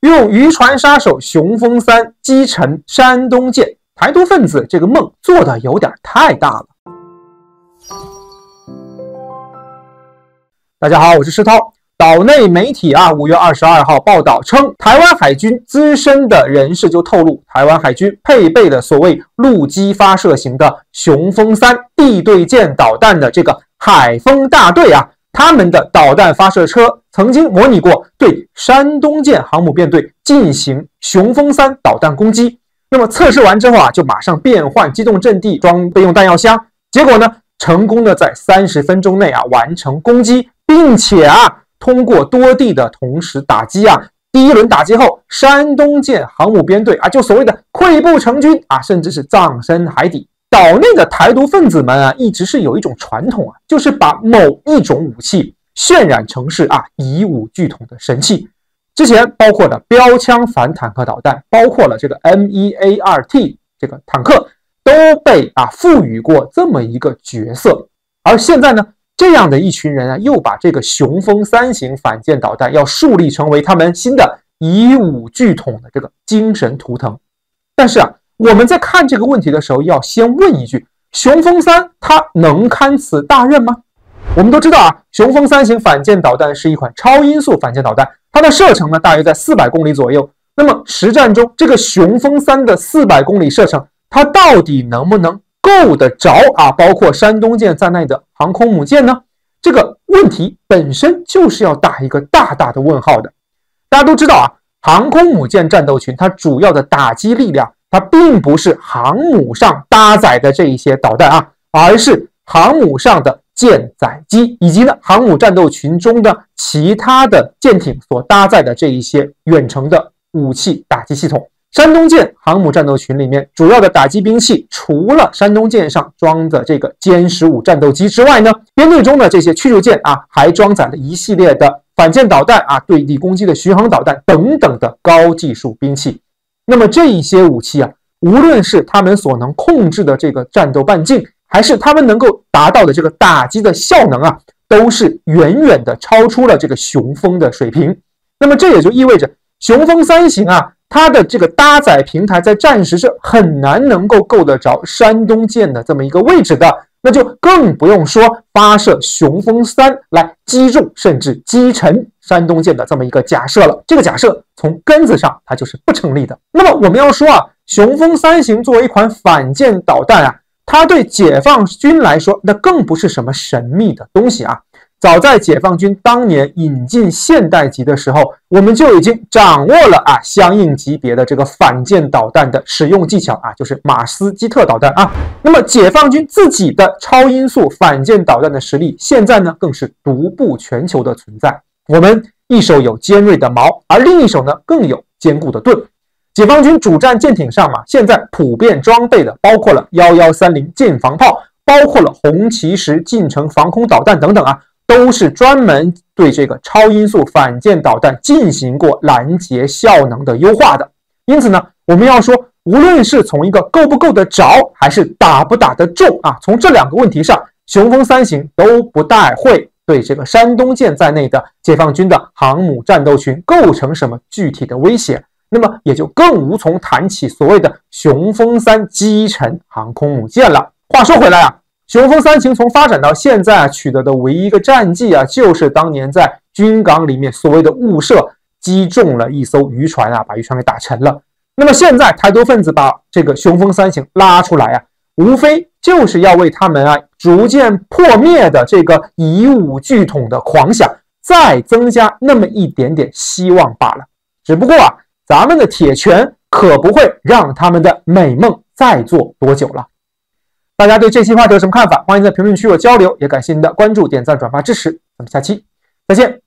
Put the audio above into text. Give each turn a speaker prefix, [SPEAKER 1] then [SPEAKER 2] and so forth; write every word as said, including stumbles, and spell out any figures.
[SPEAKER 1] 用渔船杀手熊风三击沉山东舰，台独分子这个梦做的有点太大了。大家好，我是施涛。岛内媒体啊，五月二十二号报道称，台湾海军资深的人士就透露，台湾海军配备了所谓陆基发射型的雄风三地对舰导弹的这个海风大队啊，他们的导弹发射车曾经模拟过对山东舰航母编队进行雄风三导弹攻击。那么测试完之后啊，就马上变换机动阵地，装备用弹药箱，结果呢，成功的在三十分钟内啊完成攻击，并且啊。通过多地的同时打击啊，第一轮打击后，山东舰航母编队啊，就所谓的溃不成军啊，甚至是葬身海底。岛内的台独分子们啊，一直是有一种传统啊，就是把某一种武器渲染成是啊以武拒统的神器。之前包括了标枪反坦克导弹，包括了这个 M 一 A 二 T 这个坦克，都被啊赋予过这么一个角色。而现在呢？这样的一群人啊，又把这个雄风三型反舰导弹要树立成为他们新的以武拒统的这个精神图腾。但是啊，我们在看这个问题的时候，要先问一句：雄风三它能堪此大任吗？我们都知道啊，雄风三型反舰导弹是一款超音速反舰导弹，它的射程呢大约在四百公里左右。那么实战中，这个雄风三的四百公里射程，它到底能不能够得着啊，包括山东舰在内的航空母舰呢？这个问题本身就是要打一个大大的问号的。大家都知道啊，航空母舰战斗群它主要的打击力量，它并不是航母上搭载的这一些导弹啊，而是航母上的舰载机以及呢航母战斗群中的其他的舰艇所搭载的这一些远程的武器打击系统。山东舰航母战斗群里面主要的打击兵器，除了山东舰上装的这个歼十五战斗机之外呢，编队中的这些驱逐舰啊，还装载了一系列的反舰导弹啊、对地攻击的巡航导弹等等的高技术兵器。那么这一些武器啊，无论是他们所能控制的这个战斗半径，还是他们能够达到的这个打击的效能啊，都是远远的超出了这个雄风的水平。那么这也就意味着雄风三型啊，它的这个搭载平台在战时是很难能够够得着山东舰的这么一个位置的，那就更不用说发射雄风三来击中甚至击沉山东舰的这么一个假设了。这个假设从根子上它就是不成立的。那么我们要说啊，雄风三型作为一款反舰导弹啊，它对解放军来说那更不是什么神秘的东西啊。早在解放军当年引进现代级的时候，我们就已经掌握了啊相应级别的这个反舰导弹的使用技巧啊，就是马斯基特导弹啊。那么解放军自己的超音速反舰导弹的实力，现在呢更是独步全球的存在。我们一手有尖锐的矛，而另一手呢更有坚固的盾。解放军主战舰艇上嘛，现在普遍装备的包括了一一三零舰防炮，包括了红旗十近程防空导弹等等啊。都是专门对这个超音速反舰导弹进行过拦截效能的优化的。因此呢，我们要说，无论是从一个够不够得着，还是打不打得中啊，从这两个问题上，雄风三型都不太会对这个山东舰在内的解放军的航母战斗群构成什么具体的威胁，那么也就更无从谈起所谓的雄风三击沉航空母舰了。话说回来啊，雄风三型从发展到现在啊，取得的唯一一个战绩啊，就是当年在军港里面所谓的误射击中了一艘渔船啊，把渔船给打沉了。那么现在台独分子把这个雄风三型拉出来啊，无非就是要为他们啊逐渐破灭的这个以武拒统的狂想再增加那么一点点希望罢了。只不过啊，咱们的铁拳可不会让他们的美梦再做多久了。大家对这期话题有什么看法？欢迎在评论区有交流，也感谢您的关注、点赞、转发支持。咱们下期再见。